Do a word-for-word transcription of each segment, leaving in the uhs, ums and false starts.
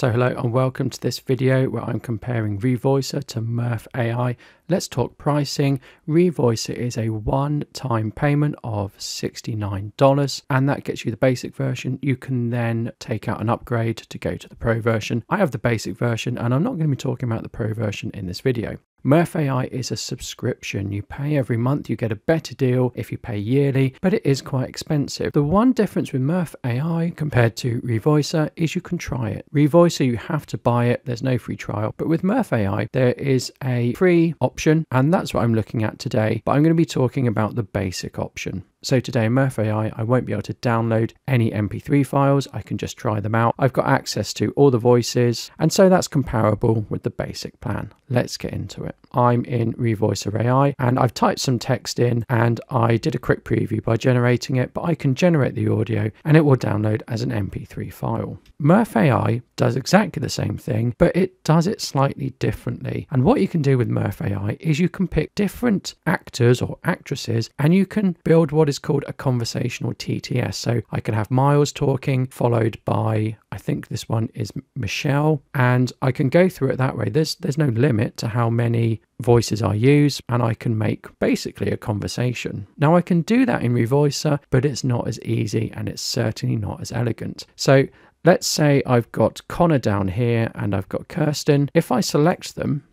So hello and welcome to this video where I'm comparing Revoicer to Murf A I. Let's talk pricing. Revoicer is a one-time payment of sixty-nine dollars and that gets you the basic version. You can then take out an upgrade to go to the Pro version. I have the basic version and I'm not going to be talking about the Pro version in this video. Murf A I is a subscription. You pay every month, you get a better deal if you pay yearly, but it is quite expensive. The one difference with Murf A I compared to Revoicer is you can try it. Revoicer, you have to buy it. There's no free trial. But with Murf A I, there is a free option, and that's what I'm looking at today. But I'm going to be talking about the basic option. So today in Murf A I, I won't be able to download any M P three files. I can just try them out. I've got access to all the voices, and so that's comparable with the basic plan. Let's get into it. I'm in Revoicer A I and I've typed some text in and I did a quick preview by generating it, but I can generate the audio and it will download as an M P three file. Murf A I does exactly the same thing, but it does it slightly differently. And what you can do with Murf A I is you can pick different actors or actresses and you can build what is called a conversational T T S. So I can have Miles talking followed by, I think this one is Michelle, and I can go through it that way. There's there's no limit to how many voices I use, and I can make basically a conversation. Now I can do that in Revoicer, but it's not as easy and it's certainly not as elegant. So let's say I've got Connor down here and I've got Kirsten. If I select them,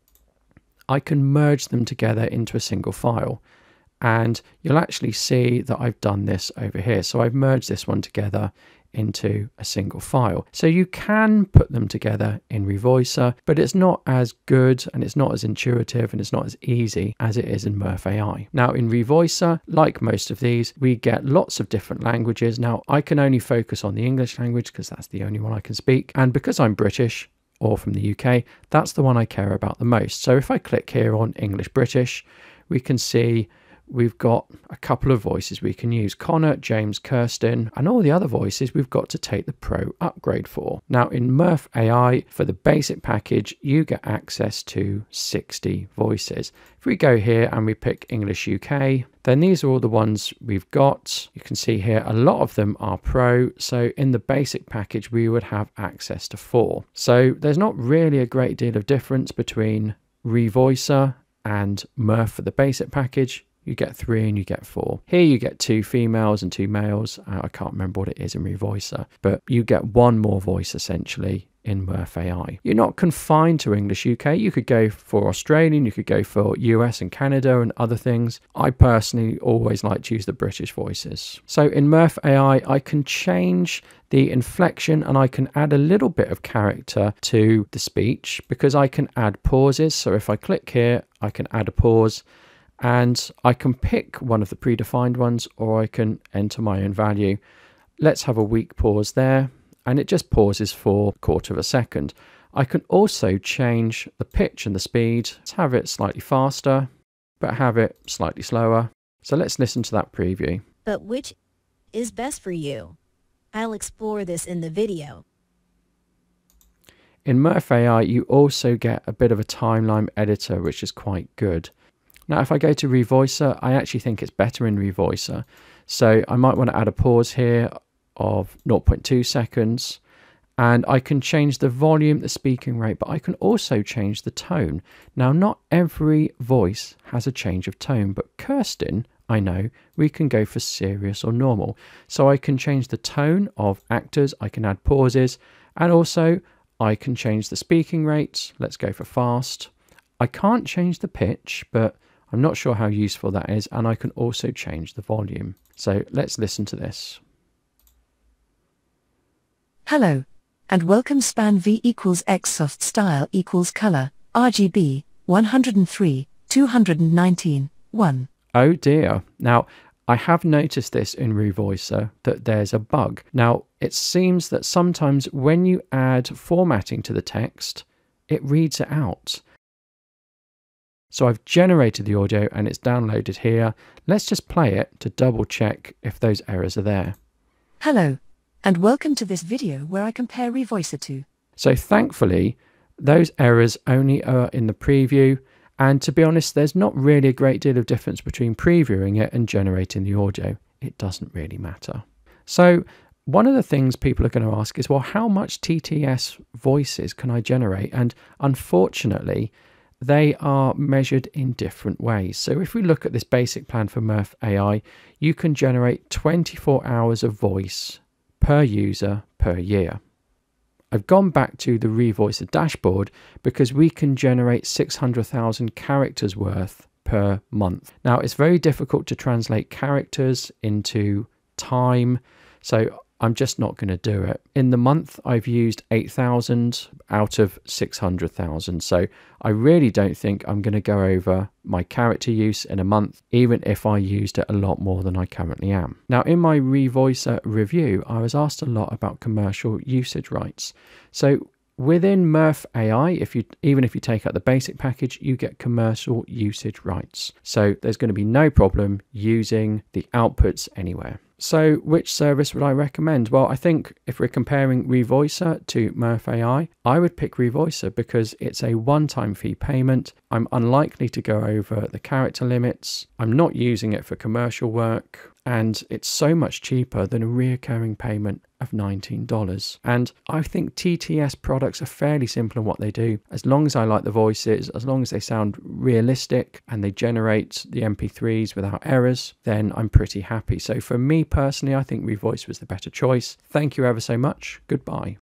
I can merge them together into a single file. And you'll actually see that I've done this over here. So I've merged this one together into a single file. So you can put them together in Revoicer, but it's not as good and it's not as intuitive and it's not as easy as it is in Murf A I. Now in Revoicer, like most of these, we get lots of different languages. Now I can only focus on the English language because that's the only one I can speak. And because I'm British or from the U K, that's the one I care about the most. So if I click here on English British, we can see we've got a couple of voices we can use. Connor, James, Kirsten, and all the other voices we've got to take the Pro upgrade for. Now in Murf A I, for the basic package, you get access to sixty voices. If we go here and we pick English U K, then these are all the ones we've got. You can see here, a lot of them are Pro. So in the basic package, we would have access to four. So there's not really a great deal of difference between Revoicer and Murf for the basic package. You get three and you get four. Here you get two females and two males. Uh, I can't remember what it is in Revoicer, but you get one more voice essentially in Murf A I. You're not confined to English U K. You could go for Australian, you could go for U S and Canada and other things. I personally always like to use the British voices. So in Murf A I, I can change the inflection and I can add a little bit of character to the speech because I can add pauses. So if I click here, I can add a pause. And I can pick one of the predefined ones or I can enter my own value. Let's have a weak pause there and it just pauses for a quarter of a second. I can also change the pitch and the speed. Let's have it slightly faster, but have it slightly slower. So let's listen to that preview. But which is best for you? I'll explore this in the video. In Murf A I, you also get a bit of a timeline editor, which is quite good. Now, if I go to Revoicer, I actually think it's better in Revoicer. So I might want to add a pause here of zero point two seconds. And I can change the volume, the speaking rate, but I can also change the tone. Now, not every voice has a change of tone, but Kirsten, I know, we can go for serious or normal. So I can change the tone of actors, I can add pauses, and also I can change the speaking rate. Let's go for fast. I can't change the pitch, but I'm not sure how useful that is, and I can also change the volume. So let's listen to this. Hello, and welcome span V equals X soft style equals color, R G B, one hundred three, two hundred nineteen, one. Oh dear. Now, I have noticed this in Revoicer, that there's a bug. Now, it seems that sometimes when you add formatting to the text, it reads it out. So I've generated the audio and it's downloaded here. Let's just play it to double check if those errors are there. Hello, and welcome to this video where I compare Revoicer to. So thankfully, those errors only are in the preview. And to be honest, there's not really a great deal of difference between previewing it and generating the audio. It doesn't really matter. So one of the things people are going to ask is, well, how much T T S voices can I generate? And unfortunately, they are measured in different ways. So if we look at this basic plan for Murf A I, you can generate twenty-four hours of voice per user per year. I've gone back to the Revoicer dashboard because we can generate six hundred thousand characters worth per month. Now, it's very difficult to translate characters into time, so I'm just not going to do it. In the month, I've used eight thousand out of six hundred thousand. So I really don't think I'm going to go over my character use in a month, even if I used it a lot more than I currently am. Now, in my Revoicer review, I was asked a lot about commercial usage rights. So within Murf A I, if you even if you take out the basic package, you get commercial usage rights. So there's going to be no problem using the outputs anywhere. So which service would I recommend? Well, I think if we're comparing Revoicer to Murf A I, I would pick Revoicer because it's a one-time fee payment. I'm unlikely to go over the character limits. I'm not using it for commercial work. And it's so much cheaper than a reoccurring payment of nineteen dollars. And I think T T S products are fairly simple in what they do. As long as I like the voices, as long as they sound realistic and they generate the M P threes without errors, then I'm pretty happy. So for me personally, I think Revoice was the better choice. Thank you ever so much. Goodbye.